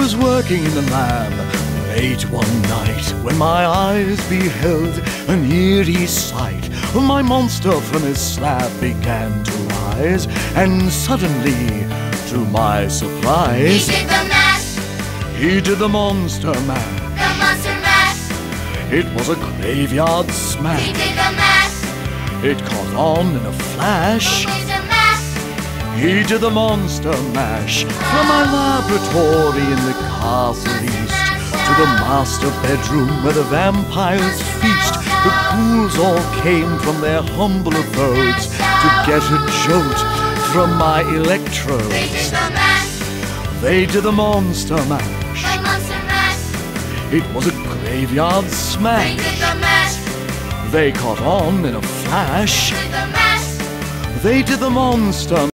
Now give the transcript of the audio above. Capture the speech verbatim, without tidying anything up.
was working in the lab late one night when my eyes beheld an eerie sight. My monster from his slab began to rise, and suddenly, to my surprise, He did the mash! he did the monster mash. The monster mash! It was a graveyard smash. He did the mash! It caught on in a flash. Who is the mash? He did the monster mash. From my laboratory in the castle east to the master bedroom where the vampires feast, the ghouls all came from their humble abodes to get a jolt from my electrodes. They did the mash! They did the monster mash. The monster mash! It was a graveyard They smash. did the mash! They caught on in a flash. They did the mash! They did the monster